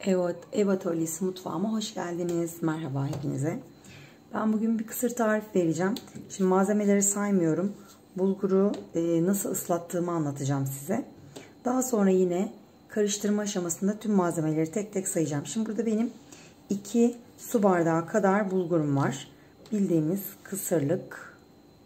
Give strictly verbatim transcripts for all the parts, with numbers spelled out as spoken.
Evet, Ev Atölyesi mutfağıma hoş geldiniz. Merhaba hepinize. Ben bugün bir kısır tarif vereceğim. Şimdi malzemeleri saymıyorum. Bulguru e, nasıl ıslattığımı anlatacağım size. Daha sonra yine karıştırma aşamasında tüm malzemeleri tek tek sayacağım. Şimdi burada benim iki su bardağı kadar bulgurum var. Bildiğimiz kısırlık,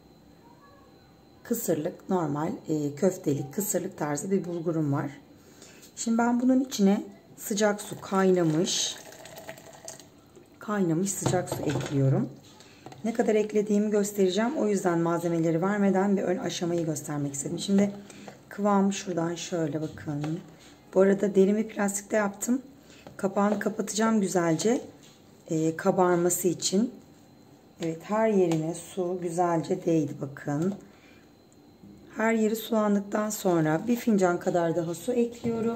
kısırlık normal e, köftelik, kısırlık tarzı bir bulgurum var. Şimdi ben bunun içine sıcak su, kaynamış kaynamış sıcak su ekliyorum. Ne kadar eklediğimi göstereceğim. O yüzden malzemeleri vermeden bir ön aşamayı göstermek istedim. Şimdi kıvamı şuradan şöyle bakın. Bu arada derin bir plastikte yaptım. Kapağını kapatacağım güzelce e, kabarması için. Evet, her yerine su güzelce değdi bakın. Her yeri sulandıktan sonra bir fincan kadar daha su ekliyorum.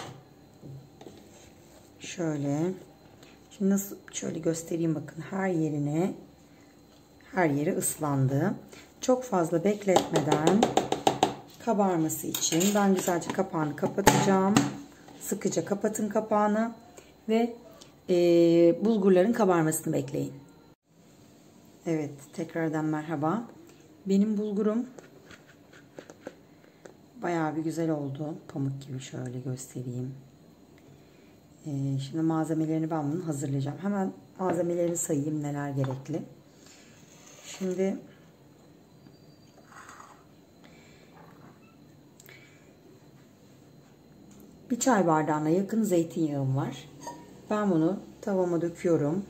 Şöyle. Şimdi nasıl şöyle göstereyim bakın, her yerine her yeri ıslandı. Çok fazla bekletmeden kabarması için ben güzelce kapağını kapatacağım. Sıkıca kapatın kapağını ve e, bulgurların kabarmasını bekleyin. Evet, tekrardan merhaba. Benim bulgurum bayağı bir güzel oldu. Pamuk gibi, şöyle göstereyim. Ee, şimdi malzemelerini ben bunu hazırlayacağım. Hemen malzemelerini sayayım, neler gerekli. Şimdi bir çay bardağına yakın zeytinyağım var. Ben bunu tavama döküyorum.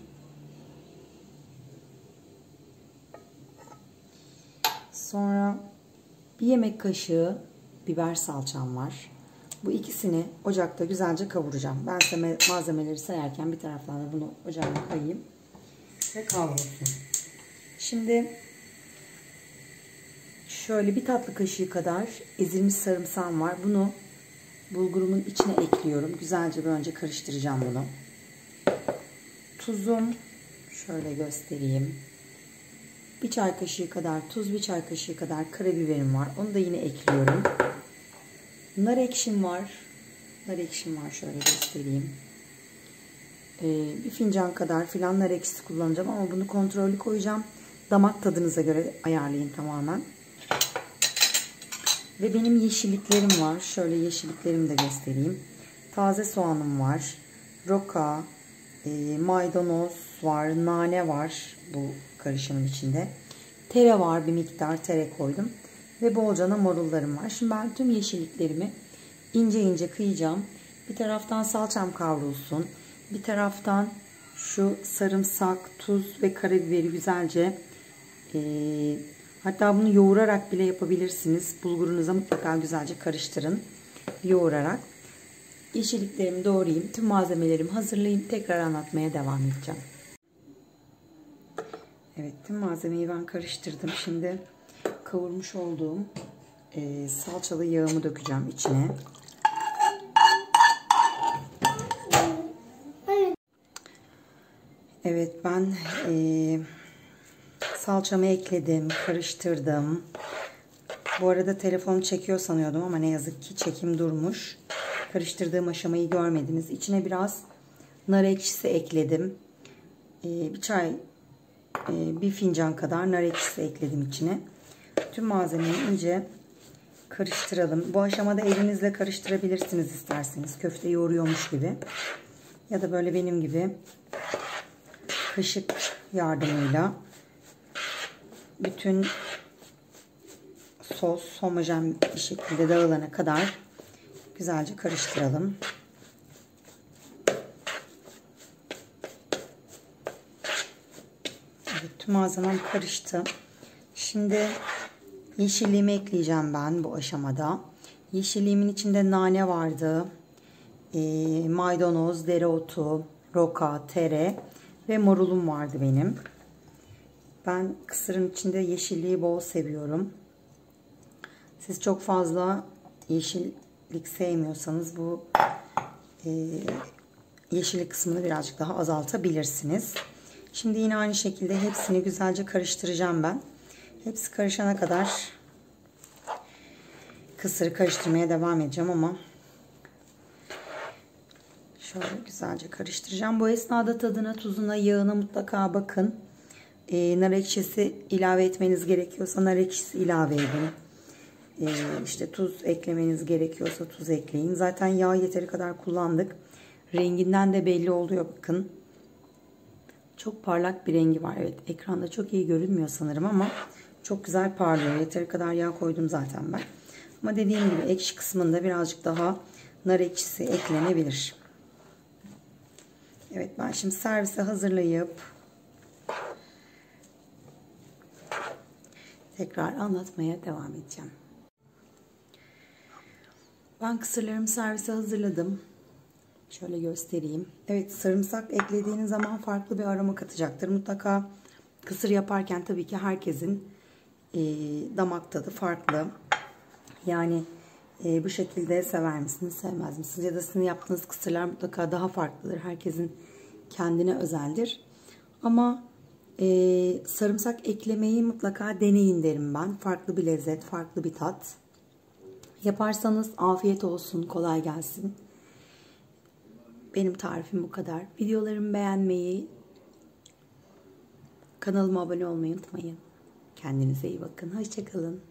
Sonra bir yemek kaşığı biber salçam var. Bu ikisini ocakta güzelce kavuracağım. Ben size malzemeleri sayarken bir taraftan da bunu ocağıma koyayım ve kavrulsun. Şimdi şöyle bir tatlı kaşığı kadar ezilmiş sarımsağım var. Bunu bulgurumun içine ekliyorum. Güzelce bir önce karıştıracağım bunu. Tuzum şöyle göstereyim. Bir çay kaşığı kadar tuz, bir çay kaşığı kadar karabiberim var. Onu da yine ekliyorum. Nar ekşim var. Nar ekşim var. Şöyle göstereyim. Ee, bir fincan kadar filan nar ekşisi kullanacağım ama bunu kontrollü koyacağım. Damak tadınıza göre ayarlayın tamamen. Ve benim yeşilliklerim var. Şöyle yeşilliklerimi de göstereyim. Taze soğanım var. Roka, e, maydanoz var. Nane var bu karışımın içinde. Tere var. Bir miktar tere koydum. Ve bolcana marullarım var. Şimdi ben tüm yeşilliklerimi ince ince kıyacağım. Bir taraftan salçam kavrulsun. Bir taraftan şu sarımsak, tuz ve karabiberi güzelce e, hatta bunu yoğurarak bile yapabilirsiniz. Bulgurunuza mutlaka güzelce karıştırın. Yoğurarak. Yeşilliklerimi doğrayayım. Tüm malzemelerimi hazırlayayım. Tekrar anlatmaya devam edeceğim. Evet, tüm malzemeyi ben karıştırdım. Şimdi kavurmuş olduğum e, salçalı yağımı dökeceğim içine. Evet, ben e, salçamı ekledim, karıştırdım. Bu arada telefonu çekiyor sanıyordum ama ne yazık ki çekim durmuş. Karıştırdığım aşamayı görmediniz. İçine biraz nar ekşisi ekledim. E, bir çay, e, bir fincan kadar nar ekşisi ekledim içine. Tüm malzemeyi iyice karıştıralım. Bu aşamada elinizle karıştırabilirsiniz isterseniz. Köfte yoğuruyormuş gibi. Ya da böyle benim gibi kaşık yardımıyla bütün sos homojen bir şekilde dağılana kadar güzelce karıştıralım. Evet, tüm malzemem karıştı. Şimdi yeşilliğimi ekleyeceğim ben bu aşamada. Yeşilliğimin içinde nane vardı. E, maydanoz, dereotu, roka, tere ve marulum vardı benim. Ben kısırın içinde yeşilliği bol seviyorum. Siz çok fazla yeşillik sevmiyorsanız bu e, yeşillik kısmını birazcık daha azaltabilirsiniz. Şimdi yine aynı şekilde hepsini güzelce karıştıracağım ben. Hepsi karışana kadar kısırı karıştırmaya devam edeceğim ama Şöyle güzelce karıştıracağım. Bu esnada tadına, tuzuna, yağına mutlaka bakın. E, nar ekşisi ilave etmeniz gerekiyorsa nar ekşisi ilave edin. E, işte tuz eklemeniz gerekiyorsa tuz ekleyin. Zaten yağ yeteri kadar kullandık. Renginden de belli oluyor bakın. Çok parlak bir rengi var. Evet, ekranda çok iyi görünmüyor sanırım ama çok güzel parlıyor. Yeteri kadar yağ koydum zaten ben. Ama dediğim gibi ekşi kısmında birazcık daha nar ekşisi eklenebilir. Evet, ben şimdi servise hazırlayıp tekrar anlatmaya devam edeceğim. Ben kısırlarımı servise hazırladım. Şöyle göstereyim. Evet, sarımsak eklediğiniz zaman farklı bir aroma katacaktır. Mutlaka kısır yaparken tabii ki herkesin e, damak tadı farklı. Yani e, bu şekilde sever misiniz, sevmez misiniz? Ya da sizin yaptığınız kısırlar mutlaka daha farklıdır. Herkesin kendine özeldir. Ama e, sarımsak eklemeyi mutlaka deneyin derim ben. Farklı bir lezzet, farklı bir tat. Yaparsanız afiyet olsun, kolay gelsin. Benim tarifim bu kadar. Videolarımı beğenmeyi, kanalıma abone olmayı unutmayın. Kendinize iyi bakın. Hoşça kalın.